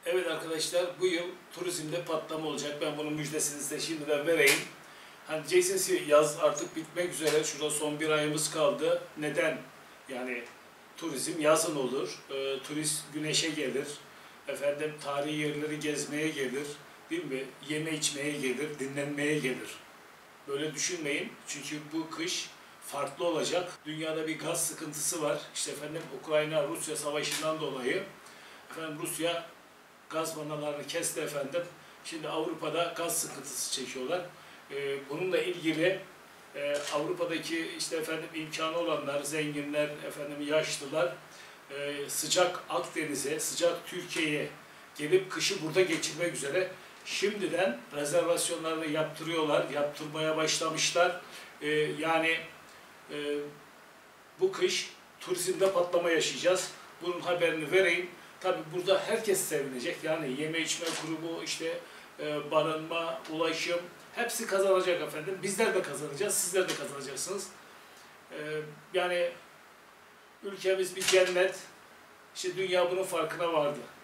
Evet arkadaşlar, bu yıl turizmde patlama olacak. Ben bunun müjdesini size şimdiden vereyim. Hani diyeceksiniz ki yaz artık bitmek üzere. Şurada son bir ayımız kaldı. Neden? Yani turizm yazın olur. Turist güneşe gelir. Efendim tarihi yerleri gezmeye gelir. Değil mi? Yeme içmeye gelir, dinlenmeye gelir. Böyle düşünmeyin. Çünkü bu kış farklı olacak. Dünyada bir gaz sıkıntısı var. İşte efendim Ukrayna-Rusya savaşından dolayı efendim Rusya gaz vanalarını kesti efendim. Şimdi Avrupa'da gaz sıkıntısı çekiyorlar. Bununla ilgili Avrupa'daki işte efendim imkanı olanlar, zenginler, efendim yaşlılar sıcak Akdeniz'e, sıcak Türkiye'ye gelip kışı burada geçirmek üzere şimdiden rezervasyonlarını yaptırıyorlar, yaptırmaya başlamışlar. Yani bu kış turizmde patlama yaşayacağız. Bunun haberini vereyim. Tabii burada herkes sevinecek. Yani yeme içme grubu, işte barınma, ulaşım hepsi kazanacak efendim. Bizler de kazanacağız, sizler de kazanacaksınız. Yani ülkemiz bir cennet. İşte dünya bunun farkına vardı.